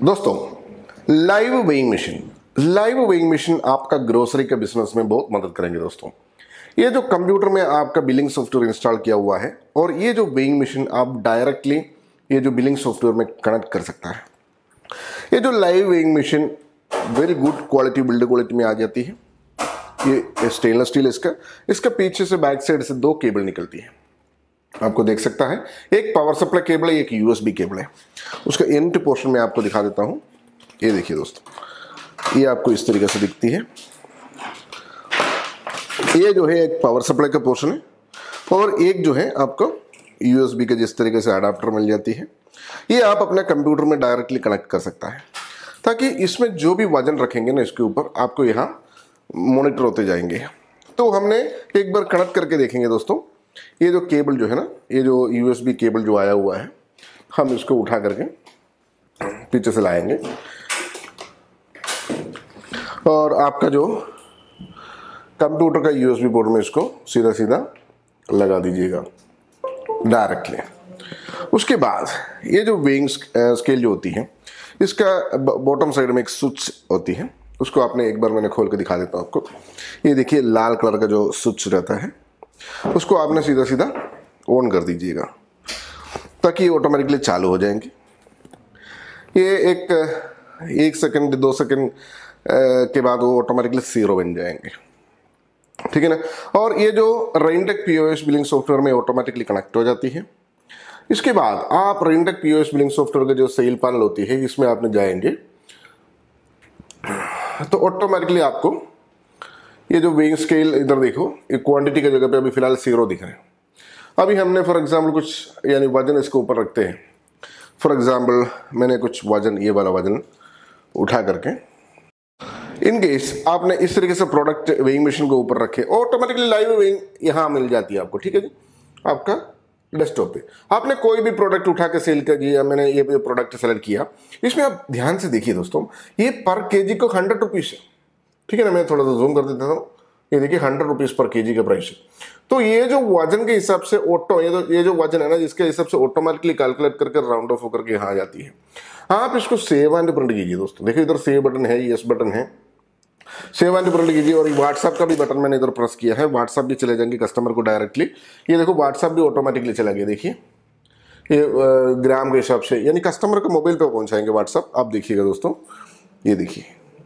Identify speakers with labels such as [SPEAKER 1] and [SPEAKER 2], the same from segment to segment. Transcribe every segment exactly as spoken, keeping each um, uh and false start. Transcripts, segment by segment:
[SPEAKER 1] दोस्तों, live weighing machine live weighing machine आपका grocery के बिजनेस में बहुत मदद करेंगे। दोस्तों, ये जो कंप्यूटर में आपका बिलिंग सॉफ्टवेयर इंस्टॉल किया हुआ है और ये जो वेइंग मशीन आप डायरेक्टली ये जो बिलिंग सॉफ्टवेयर में कनेक्ट कर सकता है। ये जो live weighing machine very good quality build quality में आ जाती है। ये स्टेनलेस स्टील इसका इसका पीछे से बैक साइड से दो केबल निकलती है, आपको देख सकता है। एक पावर सप्लाई केबल है, एक यूएसबी केबल है। उसका एंड पोर्शन में आपको दिखा देता हूं। ये देखिए दोस्तों, ये आपको इस तरीके से दिखती है। ये जो है एक पावर सप्लाई का पोर्शन है और एक जो है आपको यूएसबी के जिस तरीके से अडाप्टर मिल जाती है। ये आप अपने कंप्यूटर में डायरेक्टली कनेक्ट कर सकता है, ताकि इसमें जो भी वजन रखेंगे ना इसके ऊपर आपको यहाँ मॉनिटर होते जाएंगे। तो हमने एक बार कनेक्ट करके देखेंगे दोस्तों। ये जो केबल जो है ना, ये जो यूएसबी केबल जो आया हुआ है, हम इसको उठा करके पीछे से लाएंगे और आपका जो कंप्यूटर का यूएसबी पोर्ट में इसको सीधा सीधा लगा दीजिएगा डायरेक्टली। उसके बाद ये जो वेइंग स्केल जो होती है, इसका बॉटम साइड में एक स्विच होती है। उसको आपने एक बार मैंने खोल के दिखा देता हूँ आपको। ये देखिए लाल कलर का जो स्विच रहता है, उसको आपने सीधा सीधा ऑन कर दीजिएगा, ताकि ये ऑटोमेटिकली चालू हो जाएंगे। ये एक एक सेकंड दो सेकंड के बाद वो ऑटोमेटिकली जीरो बन जाएंगे, ठीक है ना। और ये जो रेनटेक पीओएस बिलिंग सॉफ्टवेयर में ऑटोमेटिकली कनेक्ट हो जाती है। इसके बाद आप रेनटेक पीओएस बिलिंग सॉफ्टवेयर का जो सेल पैनल होती है, इसमें आपने जाएंगे तो ऑटोमेटिकली आपको ये जो वेइंग स्केल इधर देखो, ये क्वांटिटी की जगह पे अभी फिलहाल जीरो दिख रहे हैं। अभी हमने फॉर एग्जांपल कुछ यानी वजन इसके ऊपर रखते हैं। फॉर एग्जांपल मैंने कुछ वजन, ये वाला वजन उठा करके, इन केस आपने इस तरीके से प्रोडक्ट वेइंग मशीन को ऊपर रखे, ऑटोमेटिकली लाइव वेइंग यहाँ मिल जाती है आपको, ठीक है जी। आपका डेस्कटॉप पे आपने कोई भी प्रोडक्ट उठा के सेल कर दिया। मैंने ये प्रोडक्ट सेलेक्ट किया, इसमें आप ध्यान से देखिए दोस्तों, ये पर केजी को हंड्रेड रुपीज़ है, ठीक है ना। मैं थोड़ा सा जूम कर देता हूँ। ये देखिए हंड्रेड रुपीज़ पर केजी का प्राइस है। तो ये जो वजन के हिसाब से ऑटो ये तो ये जो वजन है ना, इसके हिसाब से ऑटोमेटिकली कैलकुलेट करके राउंड ऑफ होकर के यहाँ आ जाती है। आप इसको सेव एंड प्रिंट कीजिए दोस्तों। देखिए इधर सेव बटन है, यस बटन है, सेव एंड प्रिंट कीजिए। और व्हाट्सएप का भी बटन मैंने इधर प्रेस किया है, व्हाट्सएप भी चले जाएंगे कस्टमर को डायरेक्टली। ये देखो व्हाट्सएप भी ऑटोमेटिकली चला गया। देखिए ये ग्राम के हिसाब से यानी कस्टमर को मोबाइल पे पहुंचाएंगे व्हाट्सएप। आप देखिएगा दोस्तों, ये देखिए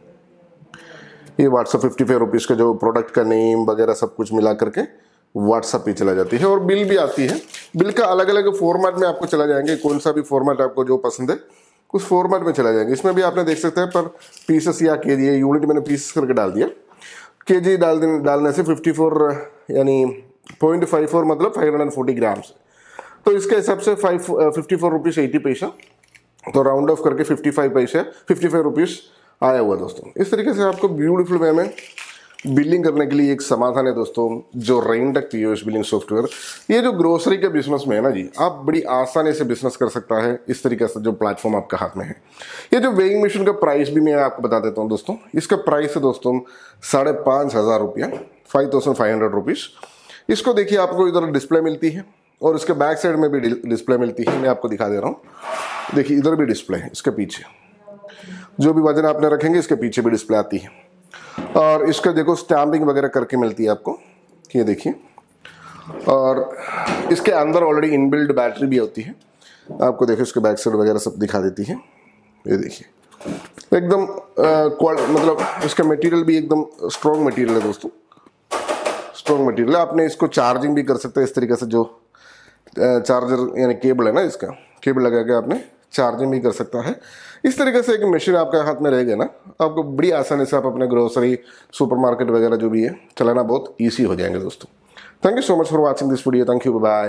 [SPEAKER 1] ये व्हाट्सएप फिफ्टी फाइव रुपीज़ का जो प्रोडक्ट का नेम वगैरह सब कुछ मिला करके व्हाट्सएप पे चला जाती है। और बिल भी आती है। बिल का अलग अलग फॉर्मेट में आपको चला जाएंगे, कौन सा भी फॉर्मेट आपको जो पसंद है उस फॉर्मेट में चला जाएंगे। इसमें भी आपने देख सकते हैं पर पीसेस या के जी, यूनिट मैंने पीसेस करके डाल दिया। के जी डाल देने डालने से फिफ्टी फोर यानी पॉइंट फाइव फोर मतलब फाइव हंड्रेड फोर्टी ग्राम्स। तो इसके हिसाब से five fifty four rupees eighty पैसा, तो राउंड ऑफ करके फिफ्टी फाइव पैसे फिफ्टी फाइव रुपीज़ आया हुआ दोस्तों। इस तरीके से आपको ब्यूटीफुल वे में बिलिंग करने के लिए एक समाधान है दोस्तों, जो रेनटेक पीओएस बिलिंग सॉफ्टवेयर। ये जो ग्रोसरी के बिजनेस में है ना जी, आप बड़ी आसानी से बिजनेस कर सकता है इस तरीके से जो प्लेटफॉर्म आपके हाथ में है। ये जो वेइंग मशीन का प्राइस भी मैं आपको बता देता हूँ दोस्तों। इसका प्राइस है दोस्तों साढ़े पाँच हज़ार रुपया, five thousand five hundred rupees. इसको देखिए आपको इधर डिस्प्ले मिलती है और इसके बैक साइड में भी डिस्प्ले मिलती है। मैं आपको दिखा दे रहा हूँ। देखिए इधर भी डिस्प्ले है, इसके पीछे जो भी वजन आपने रखेंगे इसके पीछे भी डिस्प्ले आती है। और इसका देखो स्टैम्पिंग वगैरह करके मिलती है आपको, ये देखिए। और इसके अंदर ऑलरेडी इनबिल्ड बैटरी भी होती है। आपको देखो इसके बैक साइड वगैरह सब दिखा देती है। ये देखिए एकदम मतलब इसका मटेरियल भी एकदम स्ट्रॉन्ग मटेरियल है दोस्तों, स्ट्रॉन्ग मटेरियल है। आपने इसको चार्जिंग भी कर सकते हैं इस तरीके से, जो चार्जर यानी केबल है ना, इसका केबल लगा के आपने चार्जिंग भी कर सकता है। इस तरीके से एक मशीन आपके हाथ में रहेगा ना, आपको बड़ी आसानी से आप अपने ग्रोसरी सुपरमार्केट वगैरह जो भी है चलाना बहुत इजी हो जाएंगे दोस्तों। Thank you so much for watching this video. Thank you, bye.